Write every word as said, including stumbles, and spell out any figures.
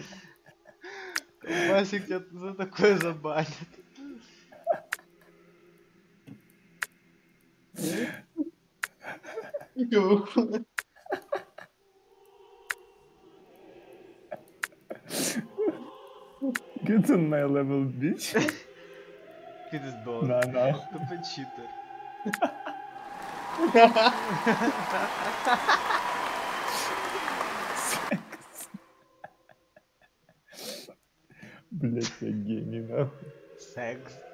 Васик тебя за такое забанит. Get on my level, bitch. Пиздос. На, на. Тупо читер. Секс. Блять, я гений, нахуй. Секс.